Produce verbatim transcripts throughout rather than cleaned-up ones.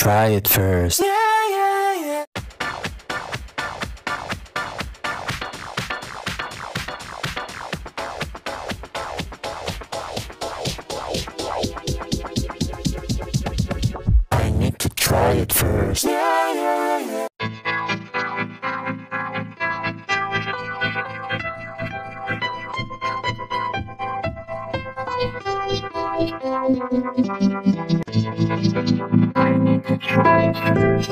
try it first. Yeah, yeah, yeah. I need to try it first. Yeah, yeah, yeah. I need to try it first.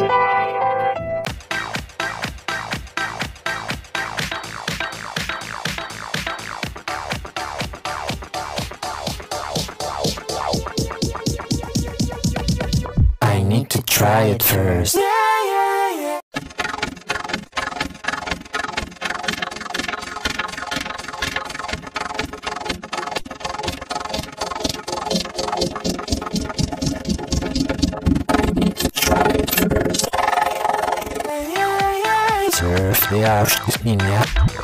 I need to try it first. Yeah, yeah, yeah. Surf the oceans, меня.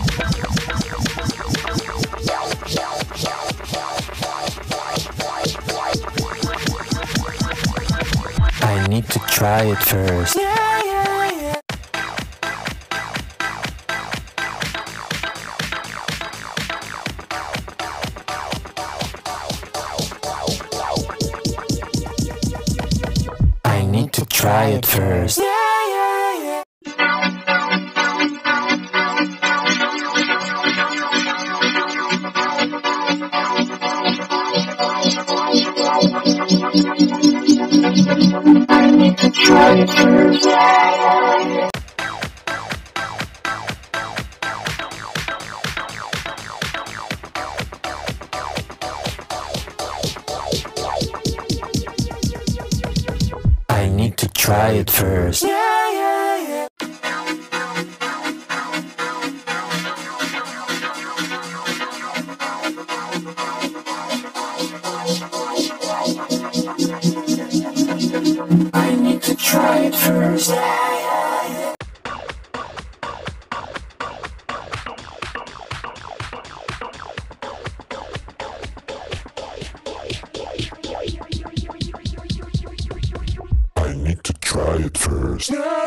I need to try it first. Yeah, yeah, yeah. I need to try it first. Yeah, yeah, yeah. I need to try it first. Yeah, yeah, yeah. I need to try it first. Yeah, yeah, yeah. I need to try it first. Yeah, yeah, yeah. I need to try it first. Yeah.